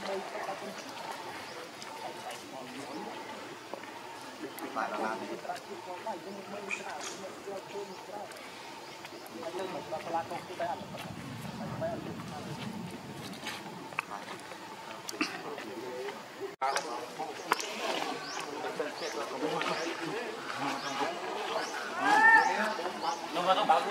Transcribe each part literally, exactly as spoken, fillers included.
lại là làm nó vào nó bảo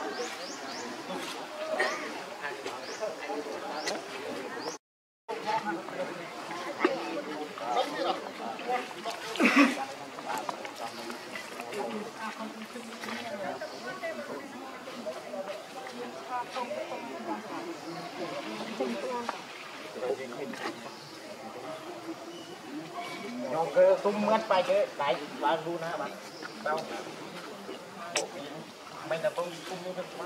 nó cái tung mất bay cái đại ba luôn hả bạn đâu mình là không không như vậy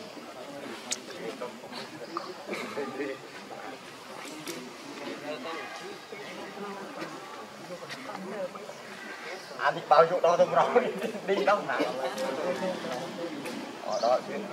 à thì bao nhiêu đó thôi rồi đi đâu nào ở đó chứ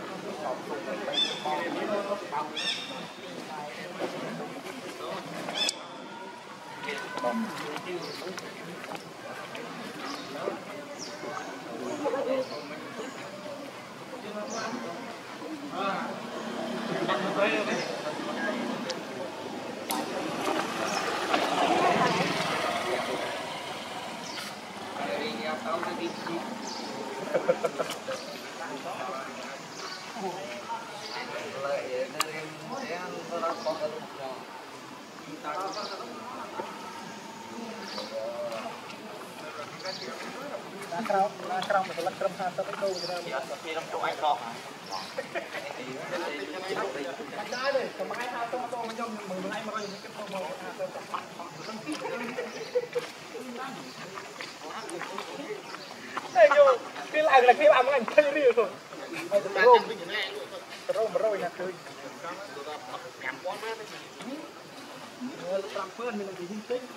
Krau, krau một lần krau hai tao đâu rồi đó. Thì làm chỗ anh con hả? Đây này, cầm hai hai tao tao trong mừng anh mà coi cái phong màu hai tao. Đây vô, cái lại là cái làm anh thấy đi rồi. Rôm, rôm rồi nè tôi. Cảm quá mát đấy. Người làm phơn mình là gì hin tinh.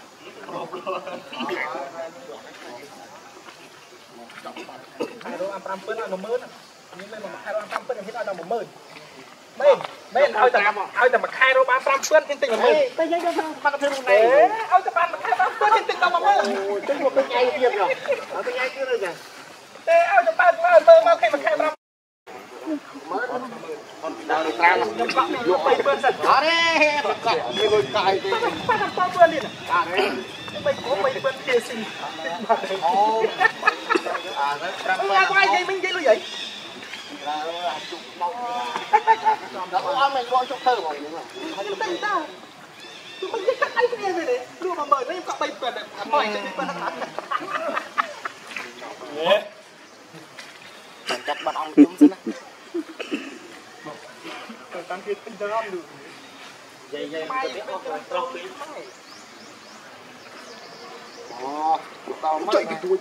Hai đôi ăn pram phơn ăn một mớn nhưng mà hai đôi ăn pram phơn thì nó là một mớn bên bên aoแต่aoแต่มาhai đôi ăn pram phơn thì tình là mớn tôi nhớ cho bạn có thêm một này aoแต่bạn mà hai pram phơn thì tình là một mớn tôi một cái nhai kia rồi ở cái nhai kia rồi kìa thế aoแต่bạn mà mớn mà khi mà hai pram đào được ra là nhắm cọ nhắm bay phơn sần đó đấy cọ mấy người cài thì phải làm pram phơn liền à đấy mấy cố mấy phơn kia xinh à đấy ra quay gì mình vậy luôn vậy là chụp mông đó con mình coi chụp thơ rồi đúng không anh tin ta tôi không biết cách anh cái gì đấy luôn mà mời nó em cọ bay phơn này mời cho đi phơn nó thắng chẳng chắc bạn ông chúng xin á tăng kia tinh cho ông được dây dây cái biết ông là trâu tí ồ tao mất chạy cái túi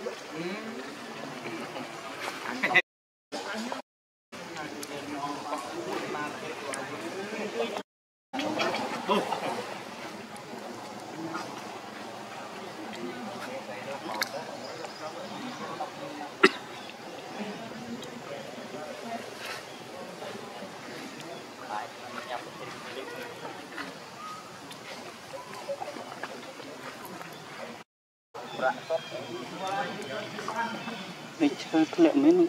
để chơi lệ mấy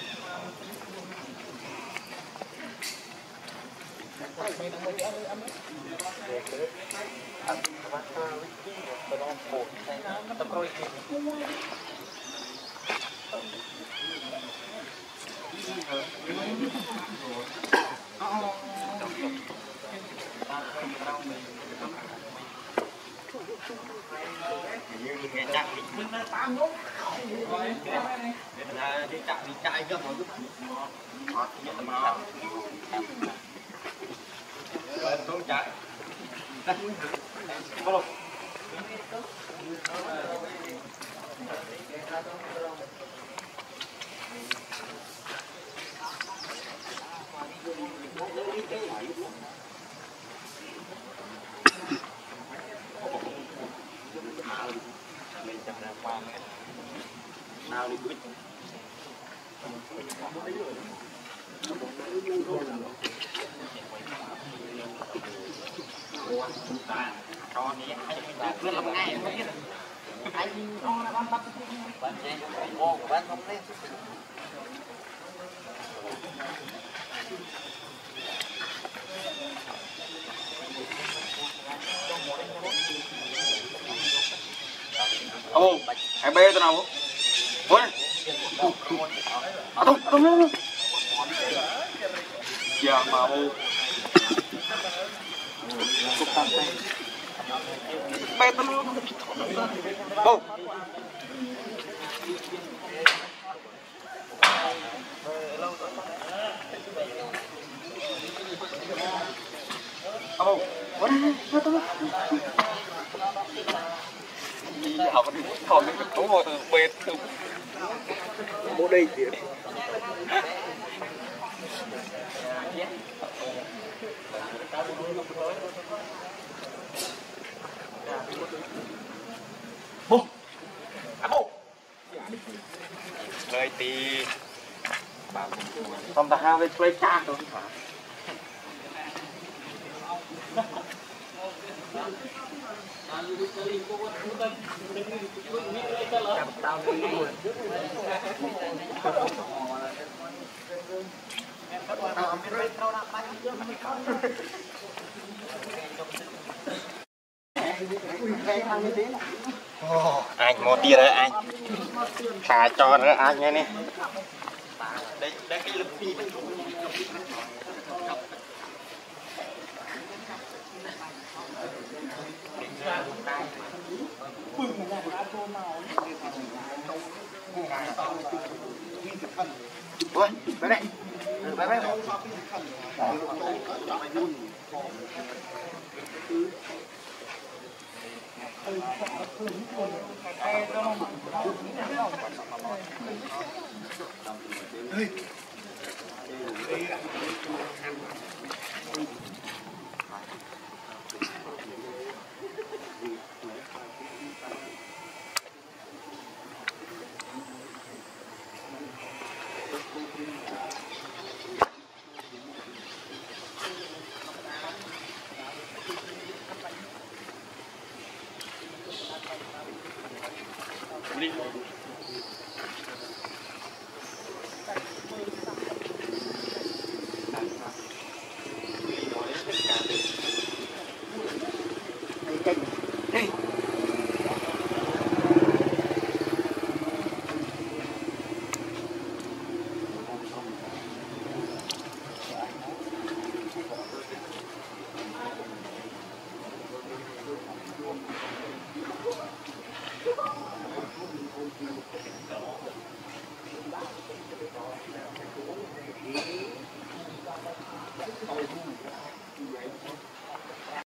nghe chắc đi tám nốt đi chạy đi chạy cơ mà họ nhận tầm nào rồi tôi chạy bắt đầu nào đi quýt chúng ta cho thì anh biết làm ngay anh không là con bắt bạn gì ô của bạn không lên ô hai bê tao nào bốn à không không không giờ mà ô bê tao luôn ô ô học cái thò cái chỗ ngồi từ bệt từ bố đây thì bố à bố lời thì không ta hai với play card rồi anh một tia rồi anh thả cho nữa anh nghe nè đây đây cái lực phi ôi bé này bé bé